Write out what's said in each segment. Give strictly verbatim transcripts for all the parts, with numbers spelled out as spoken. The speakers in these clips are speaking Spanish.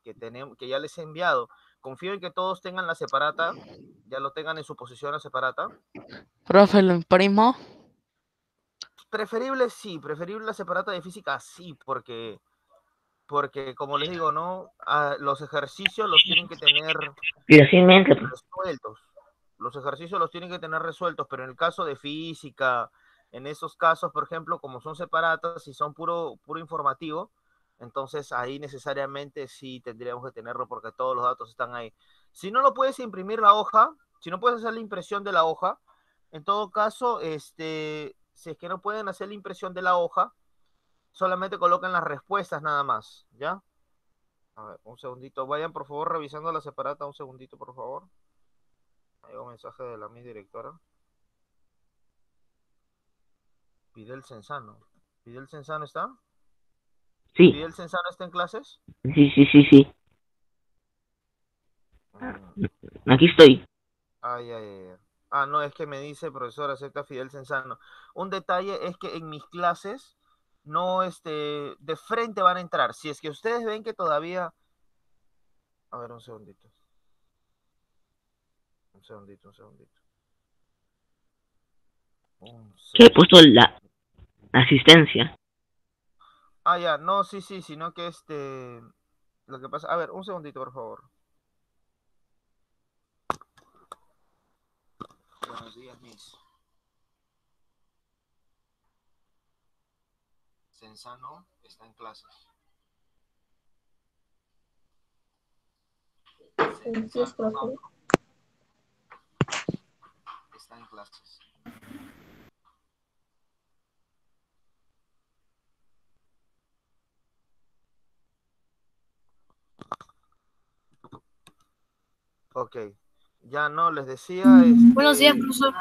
que, tenemos, que ya les he enviado. Confío en que todos tengan la separata, ya lo tengan en su posición la separata. Profe, ¿lo imprimo? Preferible sí, preferible la separata de física sí, porque, porque como les digo, ¿no? Ah, los ejercicios los tienen que tener resueltos. Los ejercicios los tienen que tener resueltos, pero en el caso de física, en esos casos, por ejemplo, como son separatas y son puro, puro informativo, entonces ahí necesariamente sí tendríamos que tenerlo porque todos los datos están ahí. Si no lo puedes imprimir la hoja, si no puedes hacer la impresión de la hoja, en todo caso, este, si es que no pueden hacer la impresión de la hoja, solamente colocan las respuestas nada más, ¿ya? A ver, un segundito. Vayan por favor revisando la separata, un segundito, por favor. Hay un mensaje de la mi directora. Fidel Cenzano. ¿Fidel Cenzano está? Sí. ¿Fidel Cenzano está en clases? Sí, sí, sí, sí. Mm. Aquí estoy. Ay, ay, ay. Ah, no, es que me dice profesor, acepta Fidel Cenzano. Un detalle es que en mis clases no, este, de frente van a entrar. Si es que ustedes ven que todavía... A ver, un segundito. Un segundito, un segundito. Un ¿Qué he puesto segundito. la asistencia? Ah, ya, no, sí, sí, sino que este... Lo que pasa... A ver, un segundito, por favor. Buenos días, Miss. Cenzano está en clases. Cenzano está en clases. Ok, ya no, les decía... Este... Buenos días, profesor.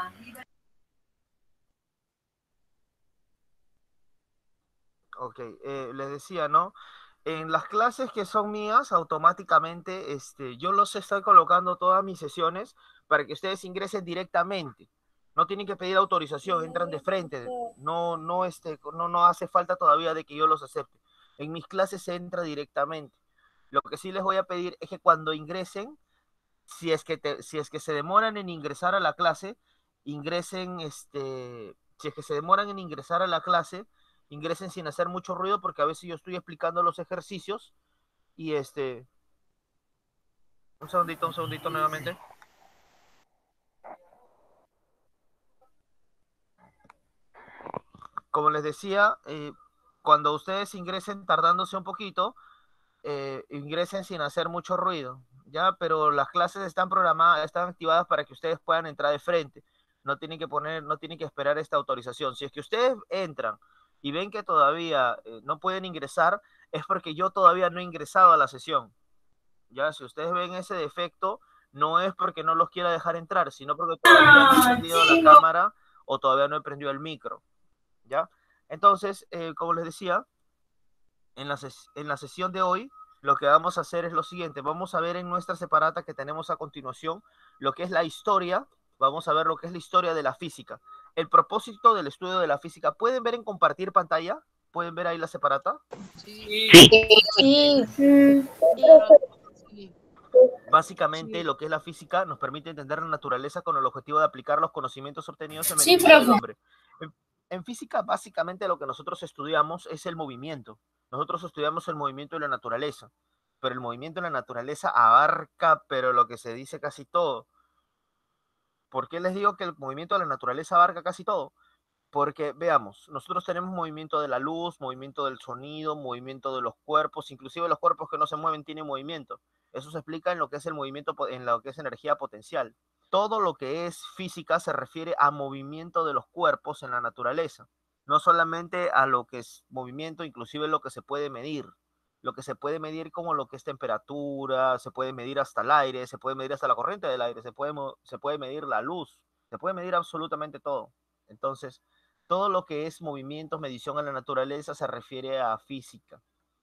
Ok, eh, les decía, ¿no? En las clases que son mías, automáticamente, este, yo los estoy colocando todas mis sesiones para que ustedes ingresen directamente. No tienen que pedir autorización, entran de frente. No, no, este, no, no hace falta todavía de que yo los acepte. En mis clases se entra directamente. Lo que sí les voy a pedir es que cuando ingresen, si es que, te, si es que se demoran en ingresar a la clase, ingresen, este, si es que se demoran en ingresar a la clase, ingresen sin hacer mucho ruido porque a veces yo estoy explicando los ejercicios y este... Un segundito, un segundito nuevamente. Como les decía, eh, cuando ustedes ingresen tardándose un poquito, eh, ingresen sin hacer mucho ruido, ¿ya? Pero las clases están programadas, están activadas para que ustedes puedan entrar de frente. No tienen que poner, no tienen que esperar esta autorización. Si es que ustedes entran y ven que todavía eh, no pueden ingresar, es porque yo todavía no he ingresado a la sesión. Ya, si ustedes ven ese defecto, no es porque no los quiera dejar entrar, sino porque todavía no he prendido la cámara o todavía no he prendido el micro, ¿ya? Entonces, eh, como les decía, en la, ses en la sesión de hoy, lo que vamos a hacer es lo siguiente. Vamos a ver en nuestra separata que tenemos a continuación lo que es la historia. Vamos a ver lo que es la historia de la física. El propósito del estudio de la física. ¿Pueden ver en compartir pantalla? ¿Pueden ver ahí la separata? Sí. Sí. Sí. Básicamente, sí, lo que es la física nos permite entender la naturaleza con el objetivo de aplicar los conocimientos obtenidos en Sí, beneficio del profe. hombre. En, en física, básicamente, lo que nosotros estudiamos es el movimiento. Nosotros estudiamos el movimiento de la naturaleza, pero el movimiento de la naturaleza abarca, pero lo que se dice casi todo. ¿Por qué les digo que el movimiento de la naturaleza abarca casi todo? Porque, veamos, nosotros tenemos movimiento de la luz, movimiento del sonido, movimiento de los cuerpos, inclusive los cuerpos que no se mueven tienen movimiento. Eso se explica en lo que es el movimiento, en lo que es energía potencial. Todo lo que es física se refiere a movimiento de los cuerpos en la naturaleza. No solamente a lo que es movimiento, inclusive lo que se puede medir. Lo que se puede medir como lo que es temperatura, se puede medir hasta el aire, se puede medir hasta la corriente del aire, se puede, se puede medir la luz, se puede medir absolutamente todo. Entonces, todo lo que es movimientos, medición en la naturaleza se refiere a física.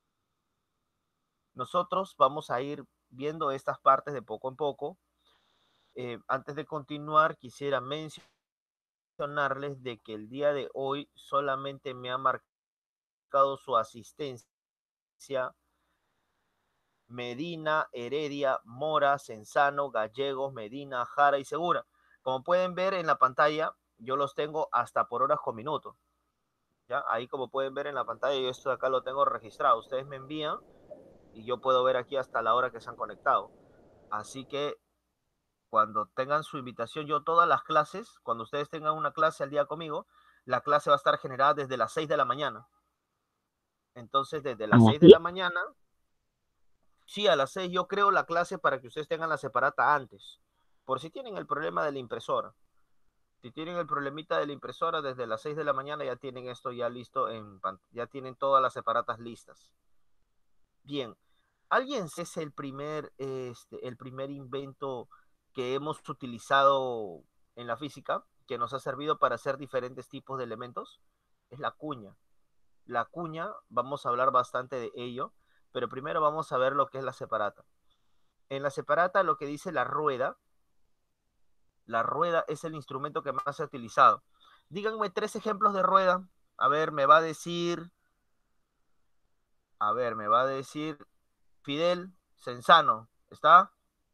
Nosotros vamos a ir viendo estas partes de poco en poco. Eh, antes de continuar, quisiera mencionarles de que el día de hoy solamente me ha marcado su asistencia Medina, Heredia, Mora, Senzano, Gallegos, Medina, Jara y Segura. Como pueden ver en la pantalla, yo los tengo hasta por horas con minutos. ¿Ya? Ahí como pueden ver en la pantalla, yo esto de acá lo tengo registrado. Ustedes me envían y yo puedo ver aquí hasta la hora que se han conectado. Así que cuando tengan su invitación, yo todas las clases, cuando ustedes tengan una clase al día conmigo, la clase va a estar generada desde las seis de la mañana. Entonces, desde las seis de la mañana, sí, a las seis yo creo la clase para que ustedes tengan la separata antes. Por si tienen el problema de la impresora. Si tienen el problemita de la impresora, desde las seis de la mañana ya tienen esto ya listo, en, ya tienen todas las separatas listas. Bien, ¿alguien es el primer, este, el primer invento que hemos utilizado en la física, que nos ha servido para hacer diferentes tipos de elementos? Es la cuña. La cuña, vamos a hablar bastante de ello, pero primero vamos a ver lo que es la separata. En la separata lo que dice la rueda, la rueda es el instrumento que más se ha utilizado. Díganme tres ejemplos de rueda. A ver, me va a decir, a ver, me va a decir Fidel Senzano, ¿está?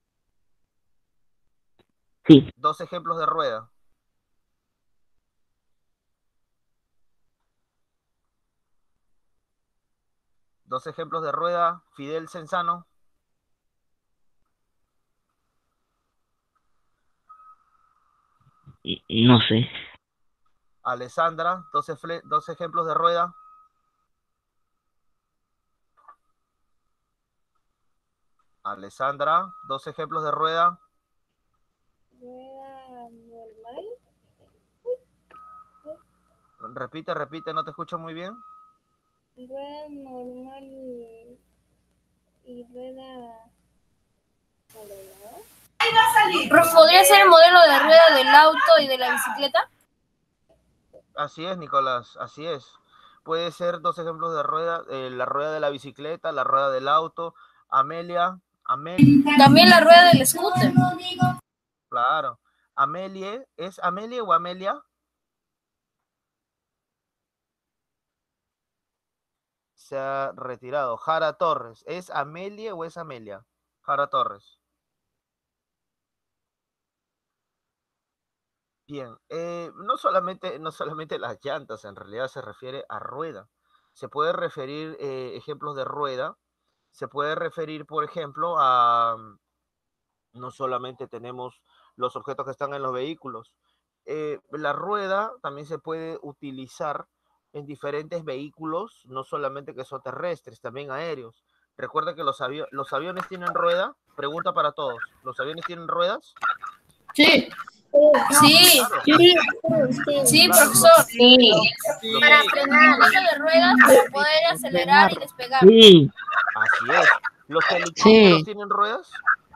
Sí. Dos ejemplos de rueda. Dos ejemplos de rueda, Fidel Senzano. No sé. Alessandra, dos, dos ejemplos de rueda. Alessandra, dos ejemplos de rueda. Rueda normal. Repite, repite, no te escucho muy bien. Rueda normal y, y rueda... ¿Podría ser el modelo de rueda del auto y de la bicicleta? Así es, Nicolás, así es. Puede ser dos ejemplos de rueda, eh, la rueda de la bicicleta, la rueda del auto. Amelia, Amelia. También la rueda del scooter. Claro. Amelie, ¿es Amelie o Amelia? Se ha retirado. Jara Torres, ¿es Amelie o es Amelia? Jara Torres. Bien, eh, no solamente, no solamente las llantas, en realidad se refiere a rueda. Se puede referir eh, ejemplos de rueda, se puede referir, por ejemplo, a, no solamente tenemos los objetos que están en los vehículos. Eh, la rueda también se puede utilizar en diferentes vehículos, no solamente que son terrestres, también aéreos. Recuerda que los, avi los aviones tienen rueda. Pregunta para todos. ¿Los aviones tienen ruedas? Sí. Sí, Claro. sí, sí, Claro, profesor. los- Sí. los- Para frenar, de ruedas para poder acelerar y despegar. Sí. Así es. ¿Los helicópteros Sí. tienen ruedas?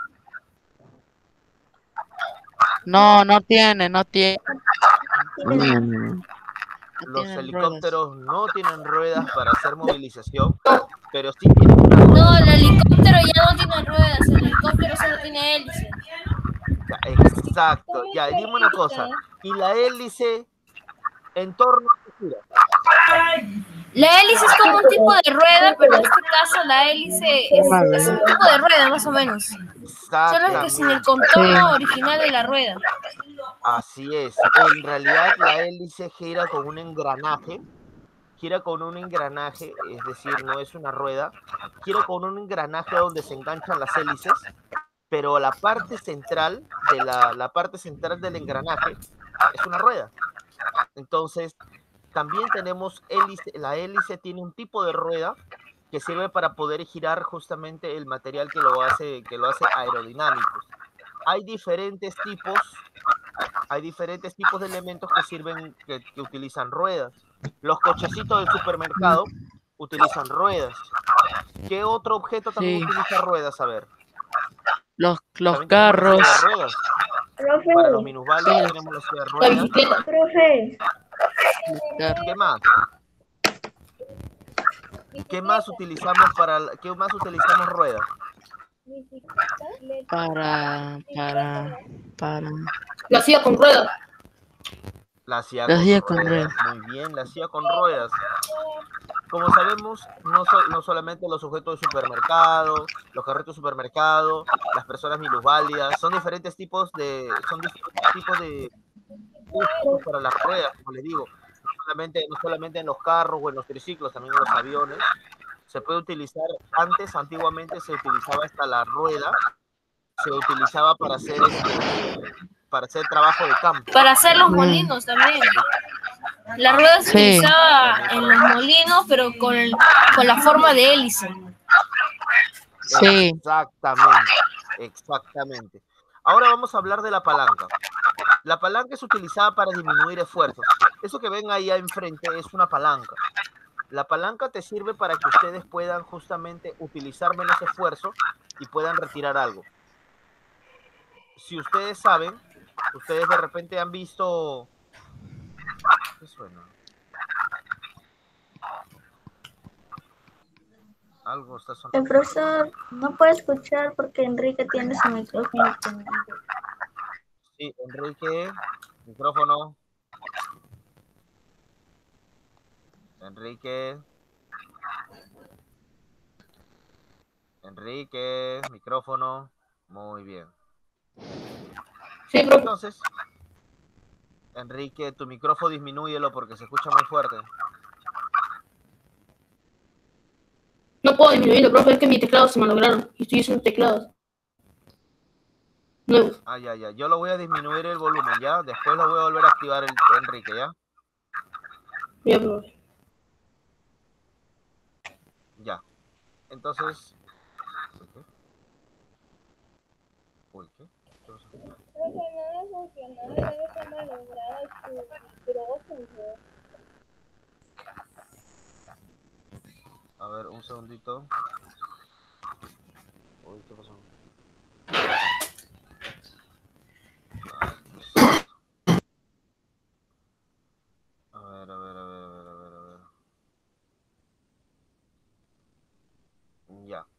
No, no tiene, no tiene. No, no, no. No Los tienen helicópteros no tienen ruedas para hacer movilización, pero sí tienen una rueda. No, el helicóptero ya no tiene ruedas, el helicóptero solo tiene hélice. Exacto. Ya, dime una cosa. ¿Y la hélice en torno a qué gira? La hélice es como un tipo de rueda, pero en este caso la hélice es, es un tipo de rueda más o menos. Solo que sin el contorno original de la rueda. Así es. En realidad la hélice gira con un engranaje. Gira con un engranaje, es decir, no es una rueda. Gira con un engranaje donde se enganchan las hélices, pero la parte central de la, la parte central del engranaje es una rueda. Entonces, también tenemos hélice. La hélice tiene un tipo de rueda que sirve para poder girar justamente el material que lo hace, que lo hace aerodinámico. Hay diferentes tipos, hay diferentes tipos de elementos que sirven, que, que utilizan ruedas. Los cochecitos del supermercado utilizan ruedas. ¿Qué otro objeto también Sí. utiliza ruedas? A ver. Los, los También tenemos la silla carros. de ruedas. Profe, Para los minusválidos Sí. tenemos la silla de ruedas. profe, ¿Qué más? ¿Qué más utilizamos para la- qué más utilizamos ruedas? Para, para, para. La silla con ruedas. La silla La con silla con ruedas. Muy bien, la silla con ruedas. como sabemos, no, so, no solamente los objetos de supermercado, los carritos de supermercado, las personas minusválidas, son diferentes tipos de, son diferentes tipos de usos para las ruedas, como les digo, no solamente, no solamente en los carros o en los triciclos, también en los aviones. Se puede utilizar, antes, antiguamente se utilizaba hasta la rueda, se utilizaba para hacer, este, para hacer trabajo de campo. Para hacer los molinos también. La rueda se Sí. utilizaba en los molinos, pero con, el, con la forma de hélice. Sí. Exactamente, exactamente. Ahora vamos a hablar de la palanca. La palanca es utilizada para disminuir esfuerzos. Eso que ven ahí enfrente es una palanca. La palanca te sirve para que ustedes puedan justamente utilizar menos esfuerzo y puedan retirar algo. Si ustedes saben, ustedes de repente han visto... ¿Qué suena? Algo está El sonando. profesor no puede escuchar porque Enrique tiene su micrófono prendido. Sí, Enrique, micrófono. Enrique. Enrique, micrófono. Muy bien. Sí, profe. Entonces, Enrique, tu micrófono disminúyelo porque se escucha muy fuerte. No puedo disminuirlo, profe, es que mis teclados se malograron y estoy usando teclados nuevos. Ah, ya, ya. Yo lo voy a disminuir el volumen, ¿ya? Después lo voy a volver a activar el Enrique, ¿ya? Ya, profe. Ya. Entonces... ¿Uy, qué? Uy, ¿qué? ¿Qué pasó? A ver, un segundito. Uy, ¿qué pasó? A ver, a ver, a ver, a ver, a ver, a ver. Ya.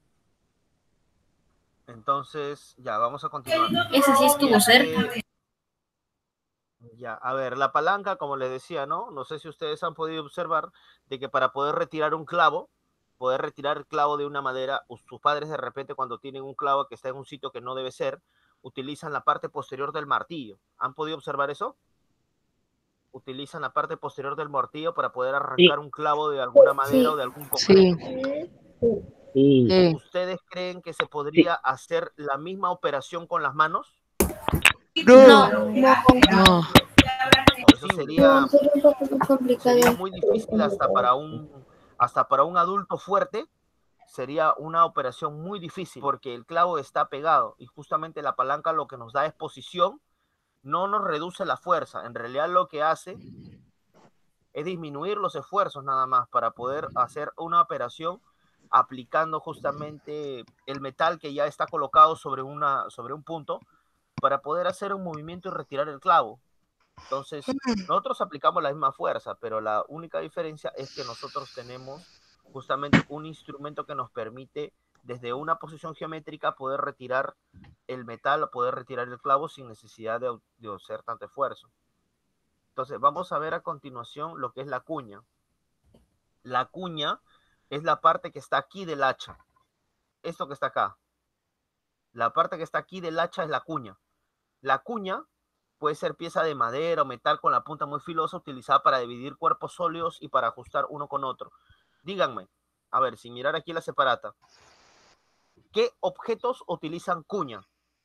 Entonces, ya, vamos a continuar. Ese sí estuvo cerca. Eh, ya, a ver, la palanca, como les decía, ¿no? No sé si ustedes han podido observar de que para poder retirar un clavo, poder retirar el clavo de una madera, sus padres de repente cuando tienen un clavo que está en un sitio que no debe ser, utilizan la parte posterior del martillo. ¿Han podido observar eso? Utilizan la parte posterior del martillo para poder arrancar Sí. un clavo de alguna madera Sí. o de algún concreto. Sí. Sí. Sí. ¿Ustedes creen que se podría hacer la misma operación con las manos? No. No. No. Eso sería, sería muy difícil hasta para un hasta para un adulto fuerte. Sería una operación muy difícil porque el clavo está pegado y justamente la palanca lo que nos da es posición, no nos reduce la fuerza. En realidad lo que hace es disminuir los esfuerzos nada más para poder hacer una operación aplicando justamente el metal que ya está colocado sobre, una, sobre un punto para poder hacer un movimiento y retirar el clavo. Entonces, nosotros aplicamos la misma fuerza, pero la única diferencia es que nosotros tenemos justamente un instrumento que nos permite desde una posición geométrica poder retirar el metal o poder retirar el clavo sin necesidad de, de hacer tanto esfuerzo. Entonces, vamos a ver a continuación lo que es la cuña. La cuña es la parte que está aquí del hacha. Esto que está acá. La parte que está aquí del hacha es la cuña. La cuña puede ser pieza de madera o metal con la punta muy filosa utilizada para dividir cuerpos sólidos y para ajustar uno con otro. Díganme, a ver, sin mirar aquí la separata, ¿qué objetos utilizan cuña?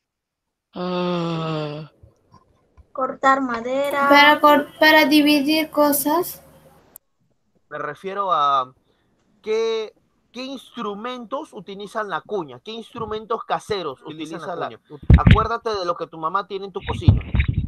Ah, Cortar madera. Para, cor- para dividir cosas. Me refiero a qué, qué instrumentos utilizan la cuña, qué instrumentos caseros utilizan la cuña. Acuérdate de lo que tu mamá tiene en tu cocina.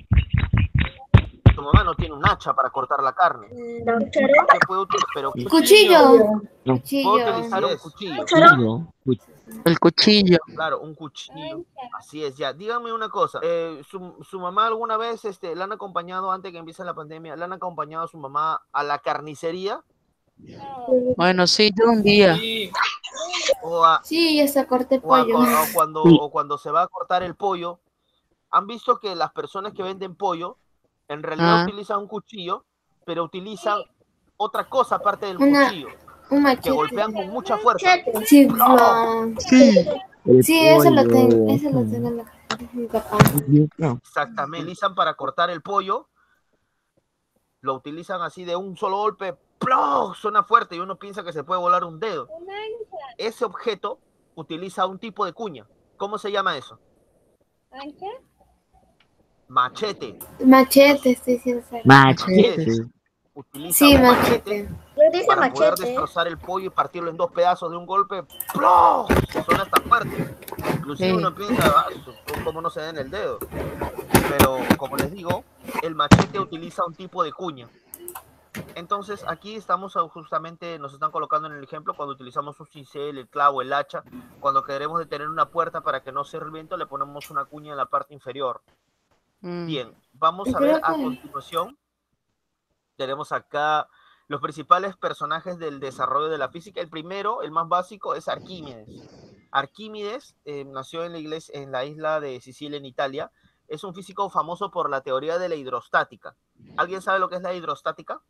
Tu mamá no tiene un hacha para cortar la carne. La cuchara. ¿Qué puede utilizar? Pero Cuchillo. No. Cuchillo. puede utilizar un cuchillo. Cuchillo. Cuch- el cuchillo. Claro, un cuchillo. Así es, ya. Díganme una cosa. Eh, su, ¿Su mamá alguna vez este, la han acompañado, antes que empiece la pandemia, la han acompañado a su mamá a la carnicería? Bueno, sí, yo un día. O, a, Sí, ya se corté o, a- pollo. o cuando, Sí. o cuando se va a cortar el pollo. ¿Han visto que las personas que venden pollo en realidad Ah. utilizan un cuchillo, pero utilizan otra cosa aparte del Una- cuchillo? Un que machete. golpean con mucha fuerza. Machete. Sí, no. Sí. El Sí, eso lo pollo. tengo, eso lo tengo en la casa de mi papá. No. Exactamente, utilizan para cortar el pollo, lo utilizan así de un solo golpe, ¡plop! Suena fuerte y uno piensa que se puede volar un dedo. Ese objeto utiliza un tipo de cuña. ¿Cómo se llama eso? Machete. Machete, estoy diciendo. Machete. Utiliza Sí, un machete. machete Yo dije para poder machete. destrozar el pollo y partirlo en dos pedazos de un golpe. ¡Plop! Suena hasta fuerte. Inclusive Sí. uno piensa, ah, ¿cómo no se da en el dedo? Pero como les digo, el machete utiliza un tipo de cuña. Entonces aquí estamos justamente, nos están colocando en el ejemplo cuando utilizamos un cincel, el clavo, el hacha. Cuando queremos detener una puerta para que no se el viento, le ponemos una cuña en la parte inferior. Mm. Bien, vamos a ver a continuación. Tenemos acá los principales personajes del desarrollo de la física. El primero, el más básico, es Arquímedes. Arquímedes eh, nació en la, iglesia, en la isla de Sicilia, en Italia. Es un físico famoso por la teoría de la hidrostática. ¿Alguien sabe lo que es la hidrostática?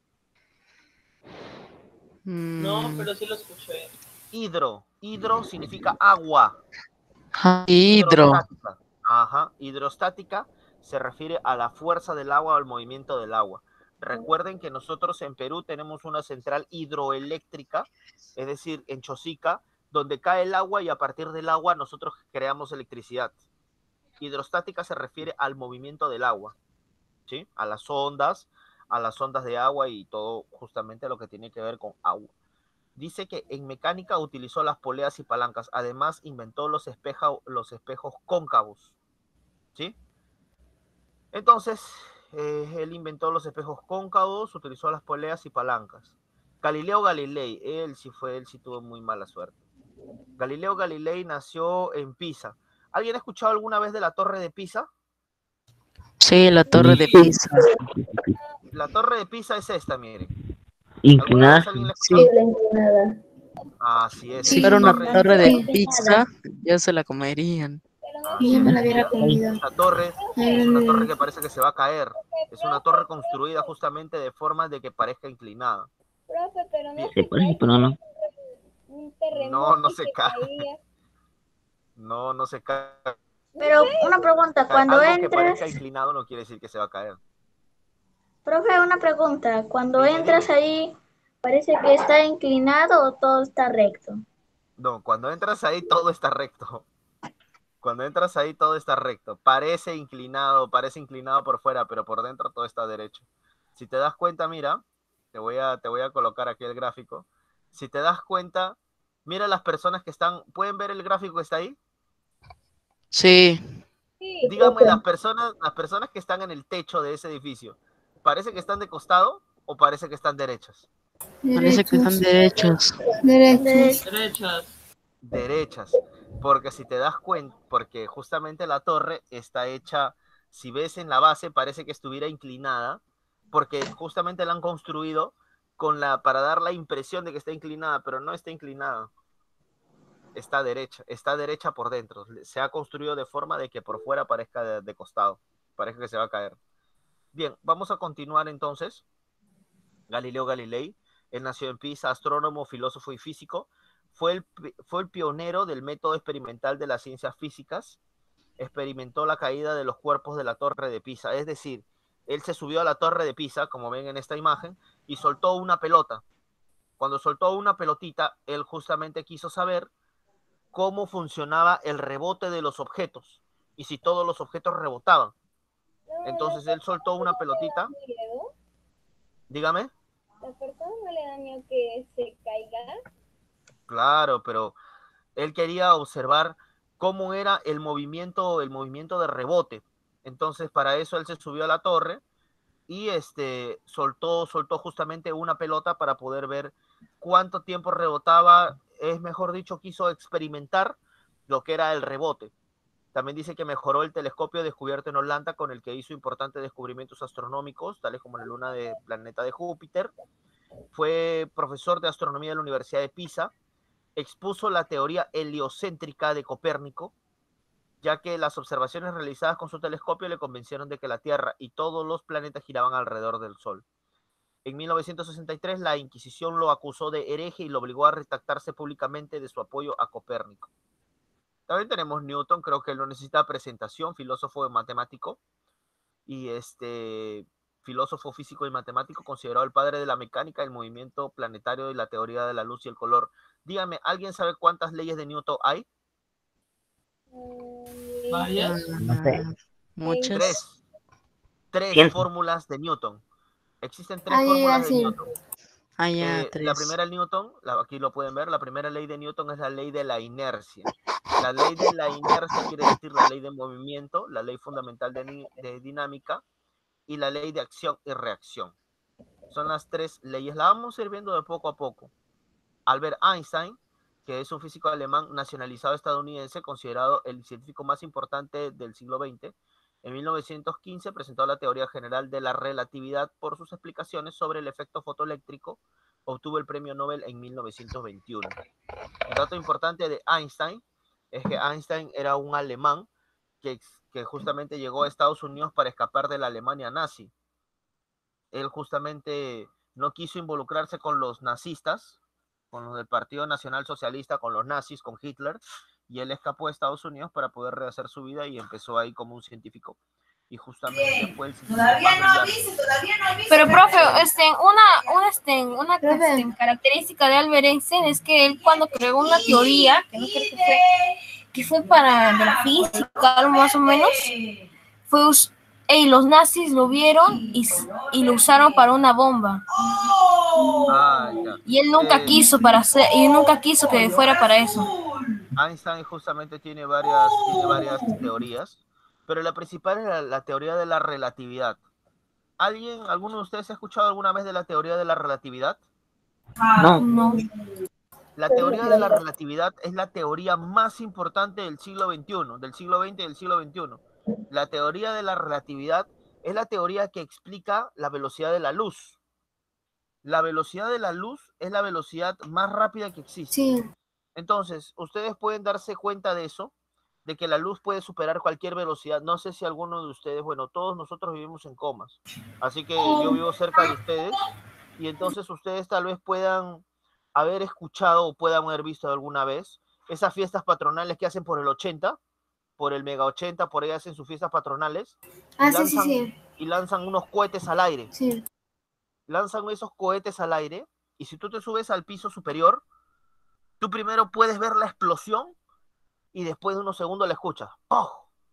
No, pero sí lo escuché. Hidro. Hidro significa agua. hidro. Hidrostática. Ajá. Hidrostática se refiere a la fuerza del agua o al movimiento del agua. Recuerden que nosotros en Perú tenemos una central hidroeléctrica, es decir, en Chosica, donde cae el agua y a partir del agua nosotros creamos electricidad. Hidrostática se refiere al movimiento del agua, ¿sí? A las ondas, a las ondas de agua y todo justamente lo que tiene que ver con agua. Dice que en mecánica utilizó las poleas y palancas, además inventó los, espeja, los espejos cóncavos, ¿sí? Entonces, eh, él inventó los espejos cóncavos, utilizó las poleas y palancas. Galileo Galilei, él sí fue, él sí tuvo muy mala suerte. Galileo Galilei nació en Pisa. ¿Alguien ha escuchado alguna vez de la Torre de Pisa? Sí, la torre de Pisa. La Torre de Pisa es esta, miren. Inclinada. ¿Alguien la ha Sí. escuchado? La inclinada. Así es. Si Sí, fuera una torre, torre de sí. pizza, ya se la comerían. Yo me la hubiera comido. Esta torre es una torre que parece que se va a caer. Es una torre construida justamente de forma de que parezca inclinada. Bien. Se parece, pero no. No, no se cae. No, no se cae. Pero una pregunta, cuando Algo que entras, parezca inclinado no quiere decir que se va a caer. profe, una pregunta, cuando Dime, entras dime. ahí, ¿parece que está inclinado o todo está recto? No, cuando entras ahí todo está recto. Cuando entras ahí todo está recto. Parece inclinado, parece inclinado por fuera, pero por dentro todo está derecho. Si te das cuenta, mira, te voy a, te voy a colocar aquí el gráfico. Si te das cuenta, mira las personas que están, ¿pueden ver el gráfico que está ahí? Sí. Dígame, las personas, las personas que están en el techo de ese edificio, ¿parece que están de costado o parece que están derechas? Parece que están derechos. Derechos. Derechas. Derechas, porque si te das cuenta, porque justamente la torre está hecha, si ves en la base, parece que estuviera inclinada, porque justamente la han construido con la, para dar la impresión de que está inclinada, pero no está inclinada. Está derecha, está derecha por dentro. Se ha construido de forma de que por fuera parezca de, de costado, parece que se va a caer. Bien, vamos a continuar entonces. Galileo Galilei, él nació en Pisa, astrónomo, filósofo y físico. Fue el, fue el pionero del método experimental de las ciencias físicas. Experimentó la caída de los cuerpos de la Torre de Pisa. Es decir, él se subió a la Torre de Pisa, como ven en esta imagen, y soltó una pelota. Cuando soltó una pelotita, él justamente quiso saber cómo funcionaba el rebote de los objetos y si todos los objetos rebotaban. Entonces él soltó una pelotita. Dígame. ¿La persona no le daño que se caiga? Claro, pero él quería observar cómo era el movimiento, el movimiento de rebote. Entonces, para eso él se subió a la torre y este, soltó, soltó justamente una pelota para poder ver cuánto tiempo rebotaba. Es mejor dicho, quiso experimentar lo que era el rebote. También dice que mejoró el telescopio descubierto en Holanda, con el que hizo importantes descubrimientos astronómicos, tales como la luna del planeta de Júpiter. Fue profesor de astronomía de la Universidad de Pisa. Expuso la teoría heliocéntrica de Copérnico, ya que las observaciones realizadas con su telescopio le convencieron de que la Tierra y todos los planetas giraban alrededor del Sol. En mil novecientos sesenta y tres la Inquisición lo acusó de hereje y lo obligó a retractarse públicamente de su apoyo a Copérnico. También tenemos Newton, creo que él no necesita presentación, filósofo y matemático, y este filósofo físico y matemático, considerado el padre de la mecánica, el movimiento planetario y la teoría de la luz y el color. Dígame, ¿alguien sabe cuántas leyes de Newton hay? Vaya. No sé. Muchas. Tres. Tres Ciento. fórmulas de Newton. Existen tres Ah, ya, fórmulas de sí. Newton. Ah, ya, Eh, tres. la primera de Newton, la, aquí lo pueden ver, la primera ley de Newton es la ley de la inercia. La ley de la inercia quiere decir la ley de movimiento, la ley fundamental de, de dinámica y la ley de acción y reacción. Son las tres leyes. La vamos a ir viendo de poco a poco. Albert Einstein, que es un físico alemán nacionalizado estadounidense, considerado el científico más importante del siglo veinte, en mil novecientos quince presentó la teoría general de la relatividad por sus explicaciones sobre el efecto fotoeléctrico. Obtuvo el premio Nobel en mil novecientos veintiuno. Un dato importante de Einstein es que Einstein era un alemán que, que justamente llegó a Estados Unidos para escapar de la Alemania nazi. Él justamente no quiso involucrarse con los nazistas, con los del Partido Nacional Socialista, con los nazis, con Hitler, y él escapó de Estados Unidos para poder rehacer su vida y empezó ahí como un científico. Y justamente fue el Todavía no avise, todavía no avise. Pero, profe, este, una, una, este, una este, característica de Albert Einstein es que él cuando creó una teoría, que no creo que fue, que fue para de la física, algo más o menos, fue y los nazis lo vieron y, y lo usaron para una bomba. Ah, ya. Y él nunca Eh, quiso para hacer, y nunca quiso que fuera para eso. Einstein justamente tiene varias, tiene varias teorías, pero la principal es la, la teoría de la relatividad. ¿Alguien, alguno de ustedes ha escuchado alguna vez de la teoría de la relatividad? No. No. La teoría de la relatividad es la teoría más importante del siglo veintiuno, del siglo veinte y del siglo veintiuno. La teoría de la relatividad es la teoría que explica la velocidad de la luz. La velocidad de la luz es la velocidad más rápida que existe. Sí. Entonces, ustedes pueden darse cuenta de eso, de que la luz puede superar cualquier velocidad. No sé si alguno de ustedes, bueno, todos nosotros vivimos en Comas, así que yo vivo cerca de ustedes, y entonces ustedes tal vez puedan haber escuchado o puedan haber visto alguna vez esas fiestas patronales que hacen por el ochenta, por el mega ochenta, por ahí hacen sus fiestas patronales, Ah, y sí, sí, lanzan, sí. y lanzan unos cohetes al aire. Sí. Lanzan esos cohetes al aire, y si tú te subes al piso superior, tú primero puedes ver la explosión y después de unos segundos la escuchas. ¡Pum!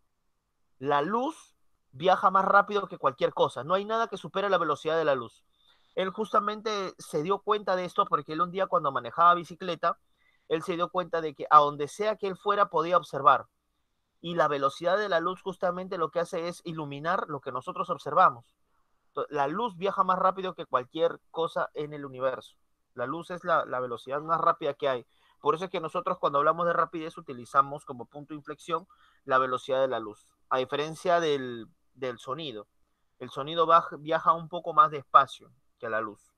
La luz viaja más rápido que cualquier cosa. No hay nada que supere la velocidad de la luz. Él justamente se dio cuenta de esto porque él un día cuando manejaba bicicleta, él se dio cuenta de que a donde sea que él fuera podía observar. Y la velocidad de la luz justamente lo que hace es iluminar lo que nosotros observamos. La luz viaja más rápido que cualquier cosa en el universo. La luz es la, la velocidad más rápida que hay. Por eso es que nosotros cuando hablamos de rapidez utilizamos como punto de inflexión la velocidad de la luz. A diferencia del, del sonido. El sonido baja, viaja un poco más despacio que la luz.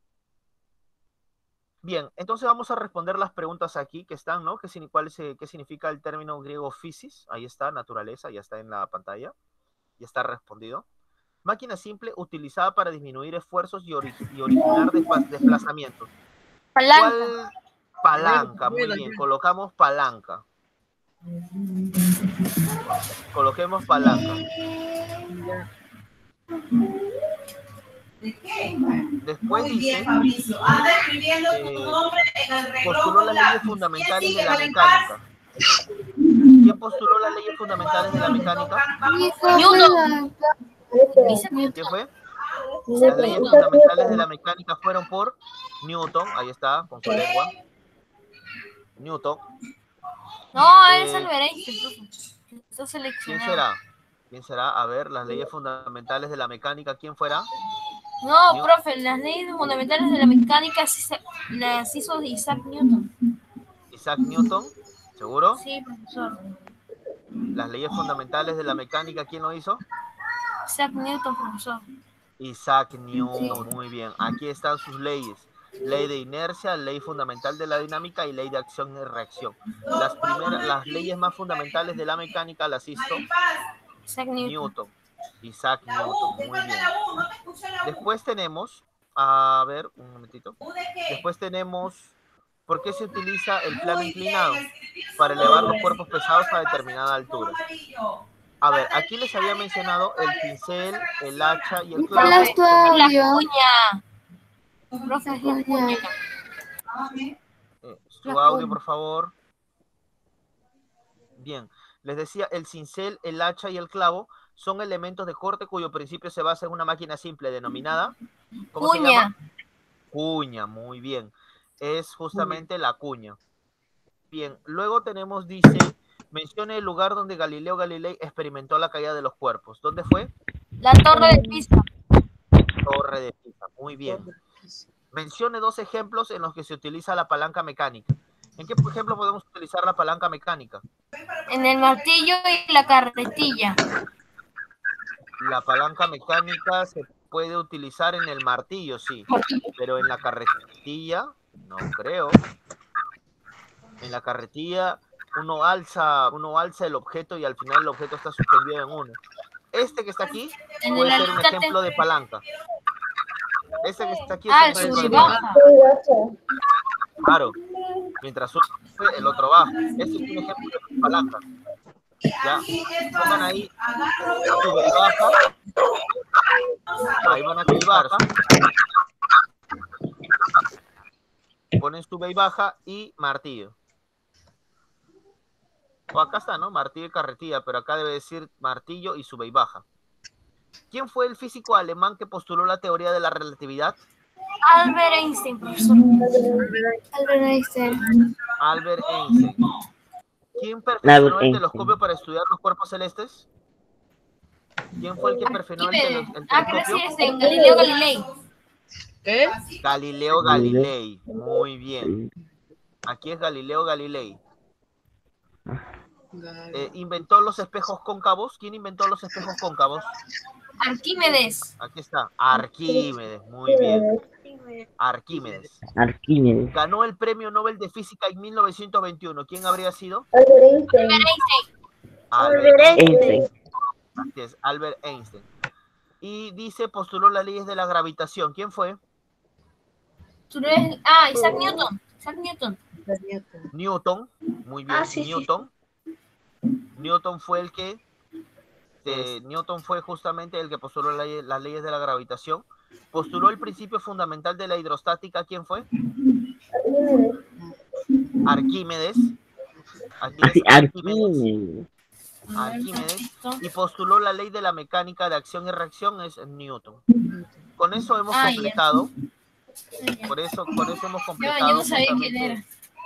Bien, entonces vamos a responder las preguntas aquí que están, ¿no? ¿Qué, cuál es, ¿Qué significa el término griego physis? Ahí está, naturaleza, ya está en la pantalla. Ya está respondido. Máquina simple utilizada para disminuir esfuerzos y, ori y originar desplazamientos. Palanca. ¿Cuál? Palanca, muy bien. Colocamos palanca. Coloquemos palanca. Después Muy dice, bien, Fabricio. Anda escribiendo eh, tu nombre en el reloj. postuló las leyes fundamentales de la mecánica. ¿Quién postuló las leyes fundamentales de la mecánica? Newton. ¿Quién fue? Las leyes fundamentales de la mecánica fueron por Newton. Ahí está, con su lengua. Newton. No, es Eh, Albert Einstein. Está ¿Quién seleccionado. será? ¿Quién será? A ver, las leyes fundamentales de la mecánica, ¿quién fuera? No, Newton. profe, las leyes fundamentales de la mecánica sí se- las hizo Isaac Newton. Isaac Newton, ¿seguro? Sí, profesor. Las leyes fundamentales de la mecánica, ¿quién lo hizo? Isaac Newton, profesor. Isaac Newton, muy bien. Aquí están sus leyes. Ley de inercia, ley fundamental de la dinámica y ley de acción y reacción. Las primeras, las leyes más fundamentales de la mecánica las hizo Isaac Newton. Newton. Isaac Newton, muy bien. Después tenemos A ver, un momentito. Después tenemos, ¿por qué se utiliza el plano inclinado? Para elevar los cuerpos pesados a determinada altura. A ver, aquí les había mencionado el pincel, el hacha y el clavo. ¿Cuál es tu audio? Cuña. Profe, es la cuña. Eh, su audio, por favor. Bien, les decía, el cincel, el hacha y el clavo son elementos de corte cuyo principio se basa en una máquina simple denominada, ¿cómo se llama? Cuña, muy bien. Es justamente la cuña. Bien, luego tenemos, dice, mencione el lugar donde Galileo Galilei experimentó la caída de los cuerpos. ¿Dónde fue? La Torre de Pisa. Torre de Pisa, muy bien. Mencione dos ejemplos en los que se utiliza la palanca mecánica. ¿En qué ejemplo podemos utilizar la palanca mecánica? En el martillo y la carretilla. La palanca mecánica se puede utilizar en el martillo, sí, pero en la carretilla, no creo. En la carretilla uno alza, uno alza el objeto y al final el objeto está suspendido en uno. Este que está aquí En puede el ser un alicate. ejemplo de palanca. Este que está aquí es Ah, un el ejemplo sub de y palanca. baja. Claro, mientras uno sube, el otro baja. Este es un ejemplo de palanca. Ya, pongan ahí, sube y baja. Ahí van a subir y baja. Ponen sube y baja y martillo. O acá está, ¿no? Martillo y carretilla, pero acá debe decir martillo y sube y baja. ¿Quién fue el físico alemán que postuló la teoría de la relatividad? Albert Einstein, profesor. Albert Einstein. Albert Einstein. ¿Quién perfeccionó Albert el Einstein. telescopio para estudiar los cuerpos celestes? ¿Quién fue el que perfeccionó el, tele- el Ah, pero sí, telescopio? es en Galileo Galilei. ¿Qué? Galileo Galilei. Muy bien. Aquí es Galileo Galilei. Eh, ¿Inventó los espejos cóncavos? ¿Quién inventó los espejos cóncavos? Arquímedes. Aquí está. Arquímedes. Muy bien. Arquímedes. Arquímedes. Ganó el Premio Nobel de Física en mil novecientos veintiuno. ¿Quién habría sido? Albert Einstein. Albert Einstein. Albert Einstein. Así es, Albert Einstein. Y dice, postuló las leyes de la gravitación. ¿Quién fue? Tú eres- Ah, Isaac Newton. Isaac Newton. Newton. Muy bien, Ah, sí, sí. Newton. Newton fue el que... eh, Newton fue justamente el que postuló la ley- las leyes de la gravitación. Postuló el principio fundamental de la hidrostática. ¿Quién fue? Arquímedes. Aquí es Así, Arquímedes. Arquímedes. Arquímedes. Y postuló la ley de la mecánica de acción y reacción, es Newton. Con eso hemos Ah, ya. completado. Ya. Por eso, con eso hemos Yo, completado. yo no sabía quién justamente- era.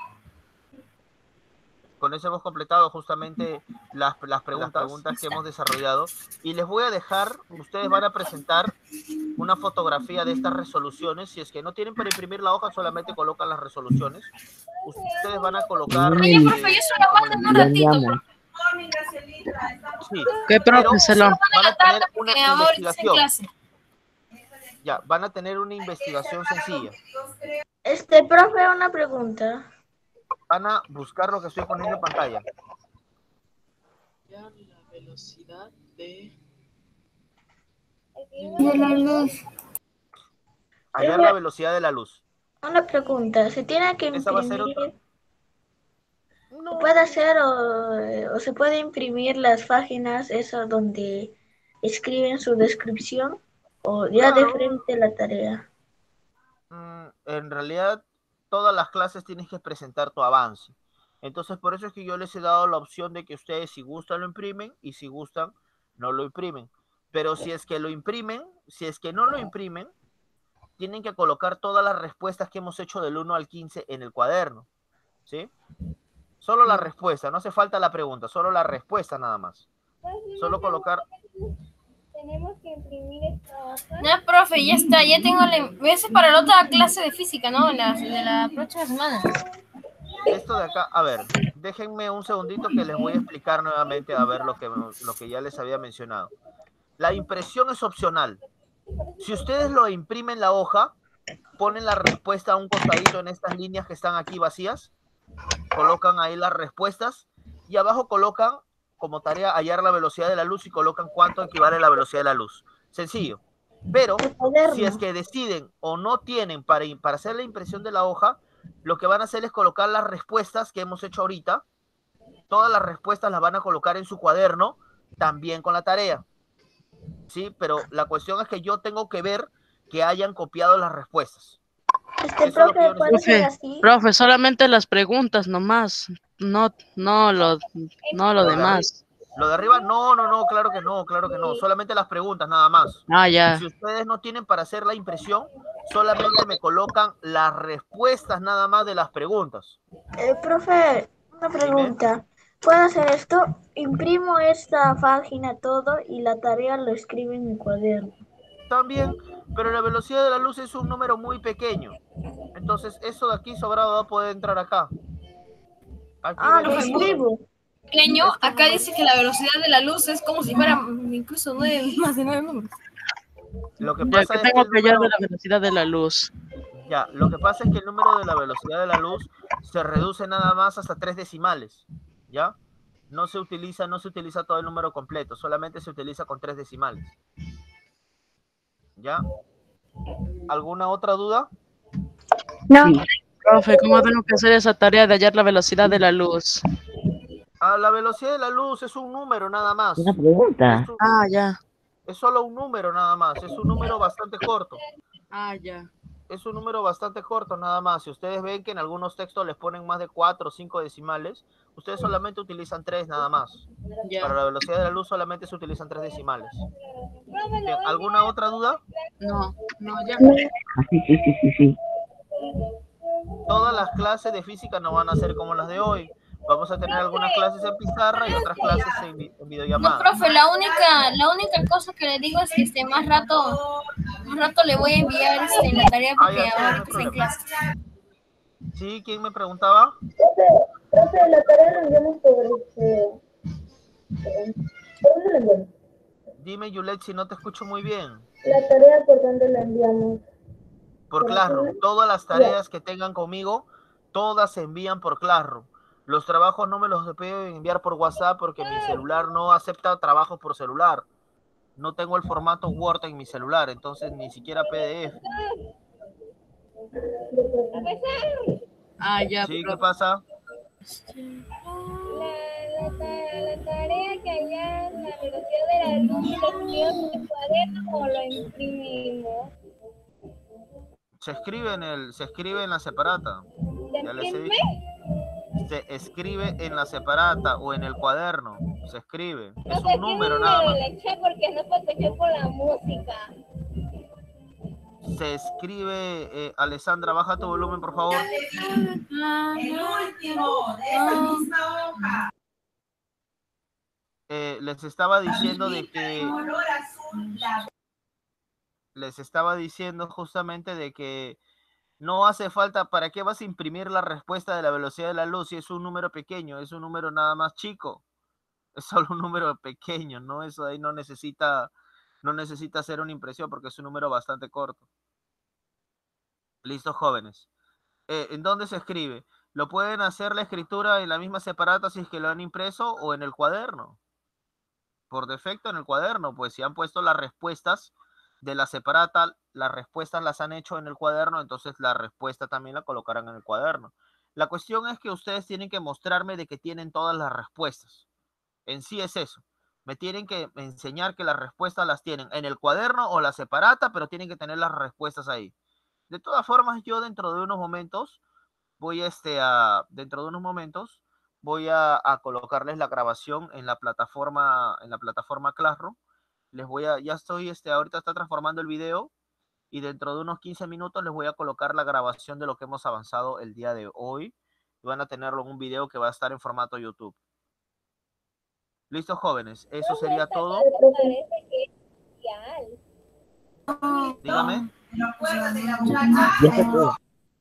Con eso hemos completado justamente las, las preguntas, las preguntas que hemos desarrollado. Y les voy a dejar, ustedes van a presentar una fotografía de estas resoluciones. Si es que no tienen para imprimir la hoja, solamente colocan las resoluciones. Ustedes van a colocar... Oye, eh, profe, yo solo aguanto en un Ya ratito. andamos. sí, ¿Qué, pero profe? Se lo- van a tener una Porque ahora está en investigación. clase. Ya, van a tener una investigación sencilla. Este, profe, una pregunta. Van a buscar lo que estoy poniendo en pantalla. La velocidad de... De la luz. Hallar la velocidad de la luz. Una pregunta. ¿Se tiene que Esa va a ser imprimir? otra. No, ¿Puede hacer o, o se puede imprimir las páginas, eso donde escriben su descripción? ¿O ya de Claro. frente la tarea? mm, en realidad, todas las clases tienes que presentar tu avance. Entonces, por eso es que yo les he dado la opción de que ustedes, si gustan, lo imprimen y si gustan, no lo imprimen. Pero si es que lo imprimen, si es que no lo imprimen, tienen que colocar todas las respuestas que hemos hecho del uno al quince en el cuaderno. ¿Sí? Solo la respuesta, no hace falta la pregunta, solo la respuesta nada más. Solo colocar... Tenemos que imprimir esta hoja. No, profe, ya está, ya tengo la... Ese es para la otra clase de física, ¿no? La, de la próxima semana. Esto de acá, a ver, déjenme un segundito que les voy a explicar nuevamente a ver lo que, lo que ya les había mencionado. La impresión es opcional. Si ustedes lo imprimen la hoja, ponen la respuesta a un costadito en estas líneas que están aquí vacías, colocan ahí las respuestas y abajo colocan como tarea hallar la velocidad de la luz y colocan cuánto equivale la velocidad de la luz. Sencillo. Pero El cuaderno. si es que deciden o no tienen para, para hacer la impresión de la hoja, lo que van a hacer es colocar las respuestas que hemos hecho ahorita. Todas las respuestas las van a colocar en su cuaderno, también con la tarea. Sí, pero la cuestión es que yo tengo que ver que hayan copiado las respuestas. Este, Eso es lo que profe, yo puede ser Profe, así. profe, solamente las preguntas nomás, no, no lo, no lo Lo de demás. Lo de arriba, no, no, no, claro que no, claro que no. Solamente las preguntas, nada más. Ah, ya. Si ustedes no tienen para hacer la impresión, solamente me colocan las respuestas nada más de las preguntas. Eh, profe, una pregunta. ¿Puedo hacer esto? Imprimo esta página todo y la tarea lo escribo en mi cuaderno. También, pero la velocidad de la luz es un número muy pequeño. Entonces, eso de aquí sobrado va a poder entrar acá. Aquí Ah, ven- lo escribo. Pequeño, acá dice que la velocidad de la luz es como si fuera incluso nueve, más de nueve números. Lo que Ya pasa que es que tengo el que hallar número, de la velocidad de la luz. ya, lo que pasa es que el número de la velocidad de la luz se reduce nada más hasta tres decimales, ¿ya? No se utiliza, no se utiliza todo el número completo, solamente se utiliza con tres decimales. ¿Ya? ¿Alguna otra duda? No. Profe, ¿cómo tengo que hacer esa tarea de hallar la velocidad de la luz? Ah, la velocidad de la luz es un número nada más. Una pregunta. Es, un- Ah, ya. es solo un número nada más, es un número bastante corto. Ah, ya. Es un número bastante corto nada más. Si ustedes ven que en algunos textos les ponen más de cuatro o cinco decimales, ustedes solamente utilizan tres nada más. Para Ya. la velocidad de la luz solamente se utilizan tres decimales. Bien, ¿alguna otra duda? No, no, ya. Ah, sí, sí, sí, sí, sí. Todas las clases de física no van a ser como las de hoy. Vamos a tener algunas clases en pizarra y otras clases en, vi- en No, videollamada. profe, la única, la única cosa que le digo es que este más rato, más rato le voy a enviar este, la tarea Ah, porque ya, sí, no hay ahorita está en problema. clase. ¿Sí? ¿Quién me preguntaba? Profe, la tarea la enviamos por este... ¿Por dónde la enviamos? Dime, Yulet, si no te escucho muy bien. La tarea por dónde la enviamos. Por Classroom. Todas las tareas que tengan conmigo, todas se envían por Classroom. Los trabajos no me los pueden enviar por WhatsApp porque mi celular no acepta trabajos por celular. No tengo el formato Word en mi celular, entonces ni siquiera P D F. Ah, ya, ¿Sí? ¿Qué profe. pasa? La, la, ta- la tarea que haya la velocidad de la luz lo escribimos en el cuaderno o lo imprimimos. Se escribe en el, se escribe en la separata. ¿Se Ya les he imprime? dicho. Se escribe en la separata o en el cuaderno. Se escribe. Es Profe, un número ¿qué nada número más. le eché? Porque no puedo escuchar por la música. Se escribe, eh, Alessandra, baja tu volumen, por favor. El último de esa misma hoja. Eh, les estaba diciendo de que Color azul, la les estaba diciendo justamente de que no hace falta, ¿para qué vas a imprimir la respuesta de la velocidad de la luz si es un número pequeño? Es un número nada más chico. Es solo un número pequeño, ¿no? Eso ahí no necesita, no necesita hacer una impresión porque es un número bastante corto. Listo, jóvenes. Eh, ¿en dónde se escribe? Lo pueden hacer la escritura en la misma separata si es que lo han impreso o en el cuaderno. Por defecto en el cuaderno, pues si han puesto las respuestas de la separata, las respuestas las han hecho en el cuaderno, entonces la respuesta también la colocarán en el cuaderno. La cuestión es que ustedes tienen que mostrarme de que tienen todas las respuestas. En sí es eso. Me tienen que enseñar que las respuestas las tienen en el cuaderno o la separata, pero tienen que tener las respuestas ahí. De todas formas, yo dentro de unos momentos voy a, este, a dentro de unos momentos voy a, a colocarles la grabación en la plataforma, en la plataforma Classroom. Les voy a, ya estoy, este, ahorita está transformando el video y dentro de unos quince minutos les voy a colocar la grabación de lo que hemos avanzado el día de hoy. Y van a tenerlo en un video que va a estar en formato YouTube. Listo, jóvenes, eso sería todo. Parece que es social. Dígame. la puerta de la muchacha. Ya está todo.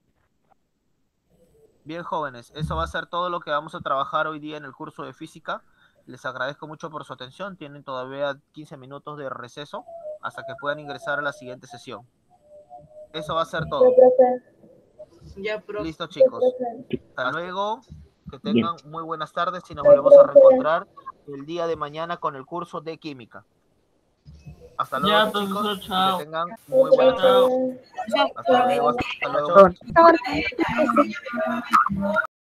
Bien, jóvenes, eso va a ser todo lo que vamos a trabajar hoy día en el curso de física. Les agradezco mucho por su atención. Tienen todavía quince minutos de receso hasta que puedan ingresar a la siguiente sesión. Eso va a ser todo. Ya, profe. Listo, chicos. Hasta luego. Que tengan muy buenas tardes y nos volvemos a reencontrar el día de mañana con el curso de química. Hasta Ya, luego, profesor, chicos. chao. Que tengan muy buenas Chao. tardes. Hasta luego. Hasta luego. Chao.